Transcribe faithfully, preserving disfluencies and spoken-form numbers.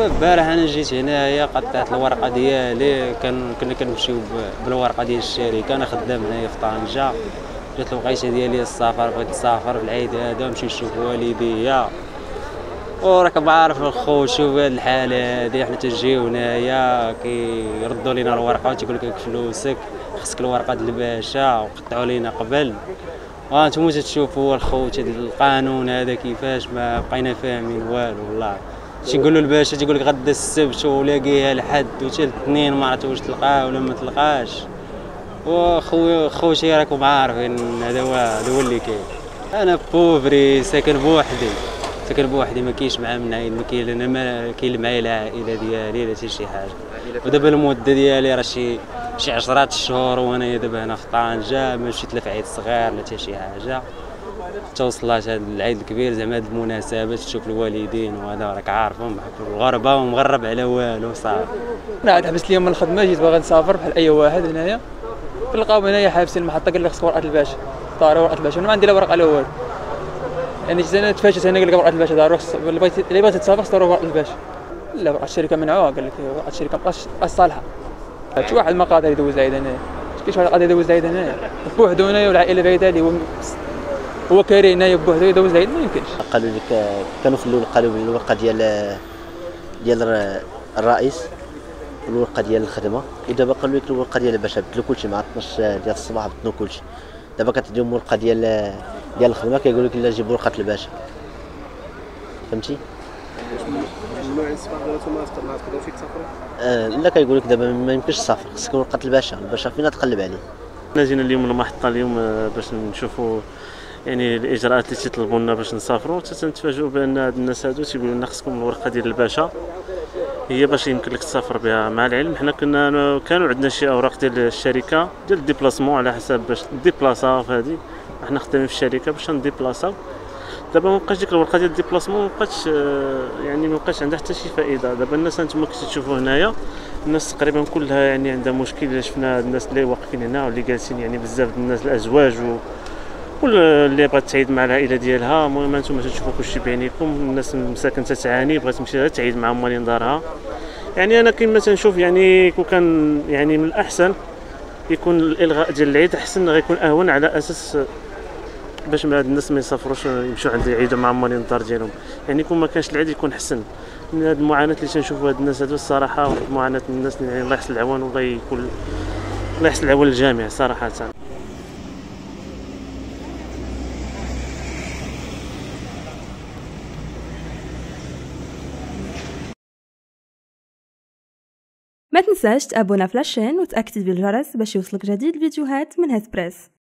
البارح انا جيت هنايا قطعت الورقه ديالي، كان كنا كنمشيو بالورقه ديال الشركه. انا خدام هنايا في طنجه، جات الوقيته ديالي السفر، بغيت نسافر في العيد هذا نمشي نشوف والديا. وراك عارف الخو، شوف هاد الحاله هادي حنا تنجيو هنايا كيردوا لينا الورقه وتيقول لك فلوسك، خصك الورقه ديال الباشا، وقطعوا لينا قبل. وانتم تشوفوا الخوت هذا القانون هذا كيفاش ما بقينا فاهمين والو والله. تيقولوا الباشا تيقول لك غدا السبت ولاقيها الحد وتا الاثنين ما عرفت واش تلقاه ولا ما تلقاش. وخويا خوتي راكم عارفين هذا هو هذا هو اللي كاين. انا بوفري ساكن بوحدي، ساكن بوحدي، ما كاينش معايا من عيد، ما كاين انا ما كاين معايا العائله ديالي لا حتى شي حاجه. ودابا المده ديالي راه شي شي عشرة الشهور وانا دابا هنا في طنجه، ما مشيت لا في عيد صغير لا حتى شي حاجه. توصلات هذا العيد الكبير زعما هاد المناسبات تشوف الوالدين وهذا راك عارفهم بحال الغربه ومغرب على والو صافي. انا عاد حبست اليوم من الخدمه، جيت باغي نسافر بحال اي واحد هنايا، لقاو هنايا حابسين المحطه، قال لي خصك ورقه الباشا. طاري ورقه الباشا، انا ما عندي لا ورقه لا والو. يعني جيت انا تفاجئت هنا، قال لك ورقه الباشا ضروري، اللي بغيتي اللي بغيتي تسافر خصك ورقه الباشا. لا ورقه الشركه منعوها، قال لك ورقه الشركه مابقاش صالحه. شي واحد ما قادر يدوز العيد هنايا، كاين شي واحد قادر يدوز العيد هنايا بوحدو هنايا، والعائله بعيده اللي هو هو كاري هنايا بوحدو يدوز العيد، ما يمكنش. قالوا لك كانوا في الاول قالوا لي الورقه ديال ديال الرئيس والورقه ديال الخدمه، ودابا قالوا لك الورقه ديال باش بدلوا كلشي مع اثناش ديال الصباح بدلوا كلشي. دابا كتديهم الورقه ديال ديال الخدمه، كيقول لك لا جيب ورقه الباشا، فهمتي؟ ممنوع السفر دابا ما تقدروش تسافروا؟ آه لا، كيقول لك دابا ما يمكنش تسافر، خصك ورقه الباشا. الباشا فين تقلب عليه؟ حنا جينا اليوم للمحطه اليوم باش نشوفوا يعني الاجراءات اللي تيطلبوا لنا باش نسافروا، تنتفاجئوا بان هاد الناس هادو تيقولوا لنا خصكم الورقه ديال الباشا هي باش يمكن لك تسافر بها. مع العلم حنا كنا كانوا عندنا شي اوراق ديال الشركه ديال الديبلاسمون على حسب باش ديبلاصا في هذه، حنا خدامين في الشركه باش نديبلاصاو. دابا ما بقاش ديك الورقه ديال الديبلاسمون، ما بقاتش يعني ما بقاش عندها حتى شي فائده. دابا الناس انتم كنتو تشوفوا هنايا الناس تقريبا كلها يعني عندها مشكل. الا شفنا الناس اللي واقفين هنا واللي جالسين، يعني بزاف د الناس الازواج و واللي بغات تعيد مع العائله ديالها. المهم انتم تشوفوا كلشي بعينيكم، الناس مساكن تتعاني، بغات تمشي تعيد مع مالين دارها. يعني انا كما تنشوف يعني كون كان يعني من الاحسن يكون الالغاء ديال العيد احسن، غيكون اهون على اساس باش هاد الناس ما يسافروش يمشيو عند يعيدوا مع مالين الدار ديالهم. يعني كون ما كانش العيد يكون احسن من هاد المعاناه اللي تنشوفوا هاد الناس هادو الصراحه. معاناه الناس يعني الله يحسن العوان، والله يكون الله يحسن العوان للجميع صراحه. ما تنساش تابونا في لاشين وتأكد بالجرس باش يوصلك جديد الفيديوهات من هسبريس.